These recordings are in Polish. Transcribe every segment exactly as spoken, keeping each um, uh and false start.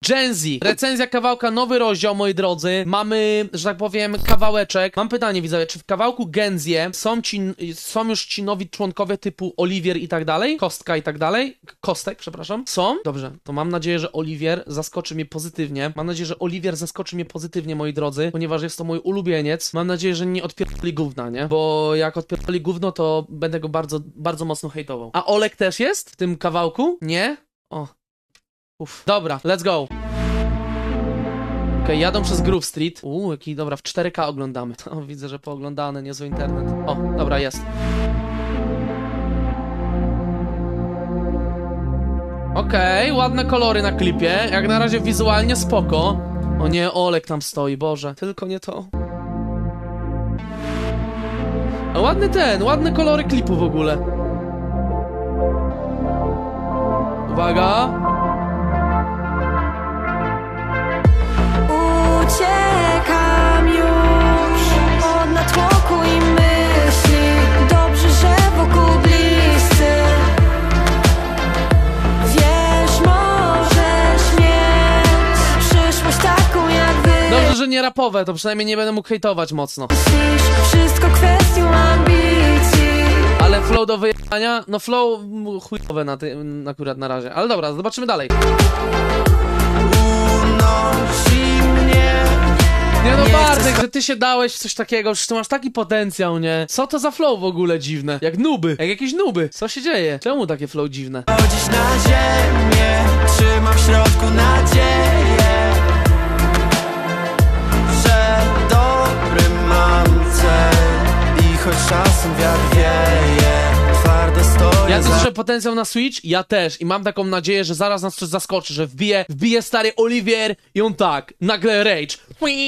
Gen Z. Recenzja kawałka, nowy rozdział, moi drodzy. Mamy, że tak powiem, kawałeczek. Mam pytanie, widzowie, czy w kawałku Gen Z są ci, są już ci nowi członkowie typu Oliwier i tak dalej? Kostka i tak dalej? Kostek, przepraszam. Są? Dobrze, to mam nadzieję, że Oliwier zaskoczy mnie pozytywnie. Mam nadzieję, że Oliwier zaskoczy mnie pozytywnie, moi drodzy, ponieważ jest to mój ulubieniec. Mam nadzieję, że nie odpierdoli gówna, nie? Bo jak odpierdoli gówno, to będę go bardzo, bardzo mocno hejtował. A Olek też jest w tym kawałku? Nie? O. Uff. Dobra, let's go. Okej, okay, jadą przez Groove Street. Uuu, jaki, dobra, w cztery K oglądamy. O, widzę, że pooglądane, niezły internet. O, dobra, jest. Okej, okay, ładne kolory na klipie. Jak na razie wizualnie spoko. O nie, Olek tam stoi, Boże. Tylko nie to. A ładny ten, ładne kolory klipu w ogóle. Uwaga. Uciekam już od natłoku i myśli. Dobrze, że wokół bliscy. Wiesz, możesz mieć przyszłość taką jak wy. Dobrze, że nie rapowe, to przynajmniej nie będę mógł hejtować mocno. Wszystko kwestią ambicji. Ale flow do wyjechania, no flow chujowe na tym akurat na razie. Ale dobra, zobaczymy dalej. Nie no Bartek, że ty się dałeś w coś takiego, przecież ty masz taki potencjał, nie? Co to za flow w ogóle dziwne? Jak nuby, jak jakieś nuby. Co się dzieje? Czemu takie flow dziwne? Chodzisz na ziemię, trzymam w środku nadzieję, że dobry mam cel i choć czasem wiatr wieje, twardo stoję. Ja też słyszę potencjał na Switch, ja też i mam taką nadzieję, że zaraz nas coś zaskoczy, że wbije, wbije stary Oliwier i on tak, nagle rage.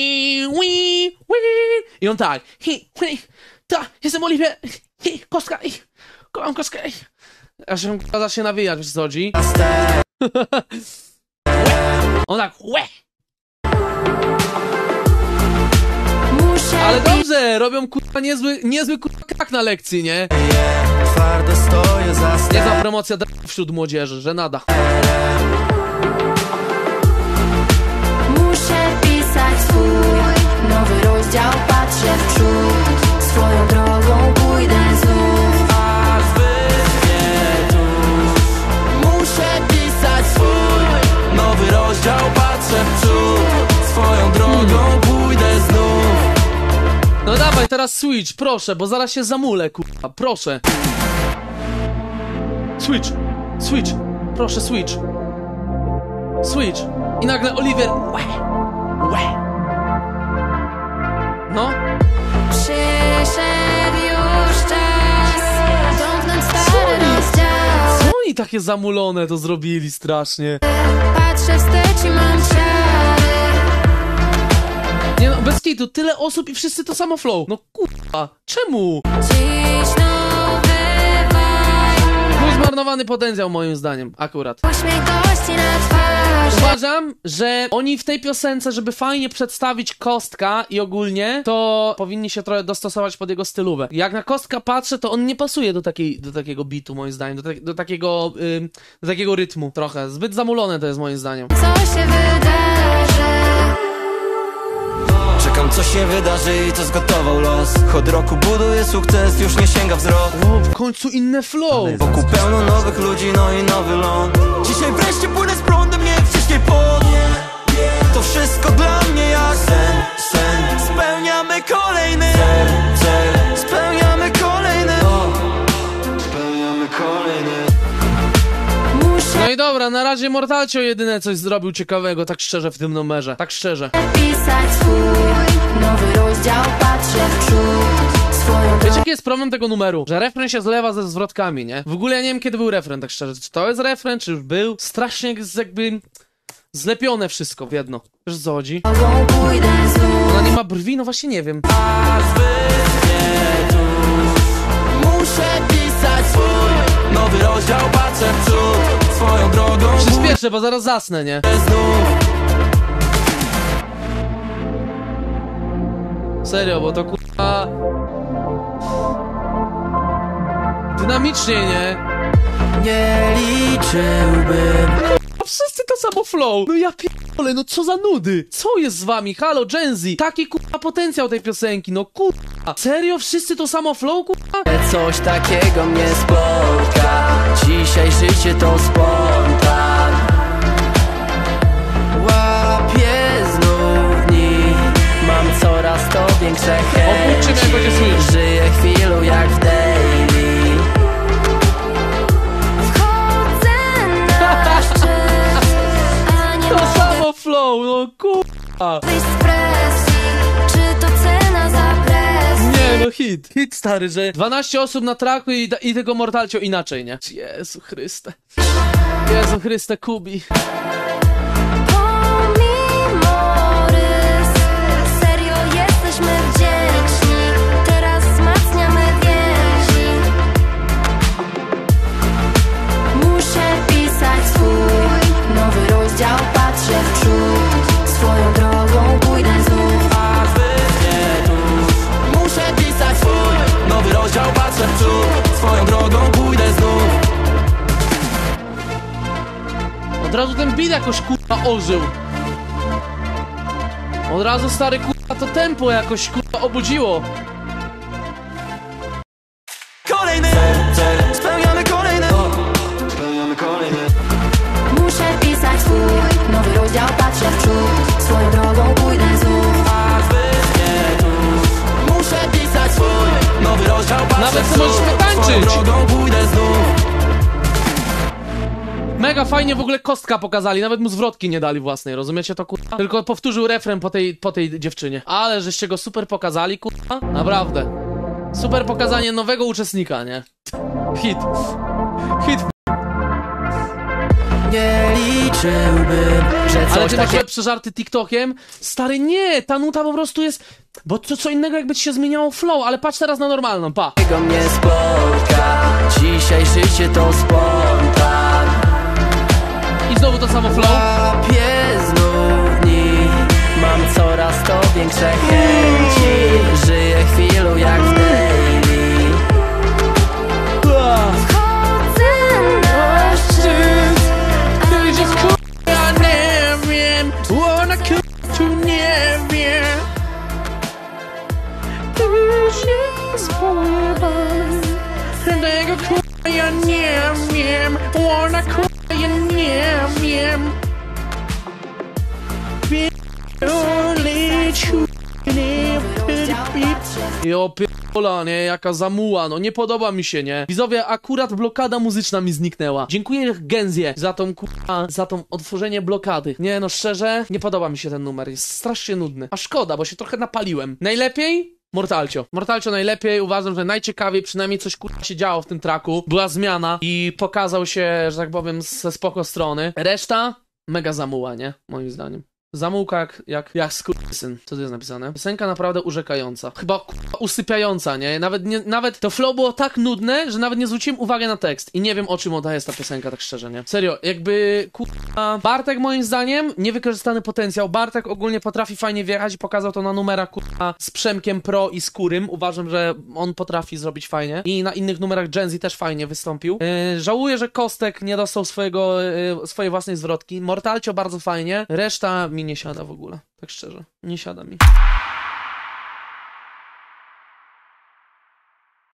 I on tak, ta, jestem Oliwier, kostka, kocham kostkę. Aż się kaza się nawijać, wiesz co chodzi? On tak, łe. Ale dobrze, robią kurwa niezły, niezły kurwa krak na lekcji, nie? Twardo stoję za Nie za promocja wśród młodzieży, że nada. Muszę pisać swój nowy rozdział, patrzę w przód. Swoją drogą pójdę znów. aż wyschnie tuż. Muszę pisać swój nowy rozdział, patrzę w przód. Swoją drogą pójdę znów. No dawaj, teraz Switch, proszę, bo zaraz się zamulę, kurwa, proszę. Switch, Switch, proszę, Switch. Switch. I nagle Oliwier, łe, łe. No. Przyszedł już czas domknąć stary rozdział. Co oni takie zamulone to zrobili strasznie? Patrzę wstecz i mam ciary. Nie no, bez kitu, tyle osób i wszyscy to samo flow. No kurwa, czemu? Dziś nowy vibe. Był zmarnowany potencjał moim zdaniem, akurat. Uśmiech gości na twarzy. Uważam, że oni w tej piosence, żeby fajnie przedstawić Kostka i ogólnie, to powinni się trochę dostosować pod jego stylówę. Jak na Kostka patrzę, to on nie pasuje do, takiej, do takiego bitu, moim zdaniem, do, te, do, takiego, ym, do takiego rytmu trochę. Zbyt zamulone to jest moim zdaniem. Co się wydarzy? Czekam co się wydarzy i co zgotował los. Chod roku buduje sukces, już nie sięga wzrok. O, w końcu inne flow. Wokół pełno nowych ludzi, no i nowy ląd. Dzisiaj wreszcie płynę z prądem, nie wcześniej pod. To wszystko dla mnie jak sen, sen. Spełniamy kolejny cel, cel. Spełniamy kolejny o. Spełniamy kolejny. No i dobra, na razie Mortalcio jedyne coś zrobił ciekawego, tak szczerze w tym numerze, tak szczerze. Pisać swój nowy rozdział, patrzę w przód. Swoją Wiecie jaki jest problem tego numeru? Że refren się zlewa ze zwrotkami, nie? W ogóle ja nie wiem kiedy był refren, tak szczerze. Czy to jest refren, czy już był? Strasznie jest jakby zlepione wszystko w jedno. Wiesz o co chodzi? drogą pójdę znów. Ona nie ma brwi? No właśnie nie wiem. Aż wyschnie tuż. Muszę pisać swój nowy rozdział, patrzę w przód. Swoją drogą Przyspieszę, bo zaraz zasnę, nie? znów. Serio, bo to kurwa... Dynamicznie, nie? Nie liczyłbym. A wszyscy to samo flow. No ja pier... Ale no co za nudy? Co jest z wami? Halo, Gen Z. Taki kurwa potencjał tej piosenki, no kurwa. Serio? Wszyscy to samo flow, kurwa? Coś takiego mnie spotka. Dzisiaj życie to spontan. Łapię znów dni. Mam coraz to większe Obudźcie mnie, jak będzie chęci. słyszeć. Żyję chwilą jak w daily. Wchodzę na szczyt, a nie To mogę samo flow, no kurwa. wyjść z presji. Czy to cena za presję? Nie no, hit. Hit stary, że dwanaście osób na traku i, i tego Mortalcio inaczej, nie? Jezu Chryste. Jezu Chryste, Kubi. Pomimo rys, serio jesteśmy wdzięczni. Teraz wzmacniamy więzi. Muszę pisać swój nowy rozdział, patrzę w przód. Swoją drogą pójdę znów. A wy nie tuż. Muszę pisać swój nowy rozdział, patrzę w przód. Swoją drogą pójdę znów. Od razu ten beat jakoś kurwa ożył. Od razu stary kurwa to tempo jakoś kurwa obudziło. Kolejny cel, spełniamy kolejny. Spełniamy kolejny. Muszę pisać swój nowy rozdział, patrzę w przód. Swoją drogą pójdę znów. A wy nie tuż. Muszę pisać swój nowy rozdział, patrzę Nawet w ty możesz przód. potańczyć. Swoją drogą pójdę znów. Mega fajnie w ogóle Kostka pokazali, nawet mu zwrotki nie dali własnej, rozumiecie to kurwa? Tylko powtórzył refren po tej, po tej dziewczynie. Ale żeście go super pokazali kurwa, naprawdę. Super pokazanie nowego uczestnika, nie? Hit. Hit. Nie liczyłbym, że coś Ale ty masz takiego lepsze żarty TikTokiem? Stary, nie, ta nuta po prostu jest... Bo to co innego jakby ci się zmieniało flow, ale patrz teraz na normalną, pa. mnie spotka. Dzisiaj życie to spontan. I znowu to samo flow. Łapię znów dni. Mam coraz to większe chęci. Żyję chwilą jak w daily. Wchodzę na szczyt, a nie mogę Ja nie wiem, wanna come to nie wiem. Ty się spojrzałem, tego kurwa ja nie wiem, wanna kurwa ja nie wiem. Pierdolę ciunie, Jo pierdola, nie, jaka zamuła, no nie podoba mi się, nie. Widzowie, akurat blokada muzyczna mi zniknęła. Dziękuję Genzie za tą kurwa, za tą otworzenie blokady. Nie no, szczerze, nie podoba mi się ten numer, jest strasznie nudny. A szkoda, bo się trochę napaliłem. Najlepiej? Mortalcio. Mortalcio najlepiej, uważam, że najciekawiej, przynajmniej coś kurwa się działo w tym traku. Była zmiana i pokazał się, że tak powiem, ze spoko strony. Reszta? Mega zamuła, nie? Moim zdaniem. Zamułka jak, jak, jak skurwysyn. Co tu jest napisane? Piosenka naprawdę urzekająca. Chyba kurwa usypiająca, nie? Nawet, nie? nawet to flow było tak nudne, że nawet nie zwróciłem uwagi na tekst. I nie wiem, o czym oddaje jest ta piosenka, tak szczerze, nie? Serio, jakby kurwa... Bartek moim zdaniem, niewykorzystany potencjał. Bartek ogólnie potrafi fajnie wjechać i pokazał to na numerach kurwa z Przemkiem Pro i Skórym. Uważam, że on potrafi zrobić fajnie. I na innych numerach Gen Z też fajnie wystąpił. Yy, żałuję, że Kostek nie dostał swojego, yy, swojej własnej zwrotki. Mortalcio bardzo fajnie. Reszta mi nie siada w ogóle, tak szczerze. Nie siada mi.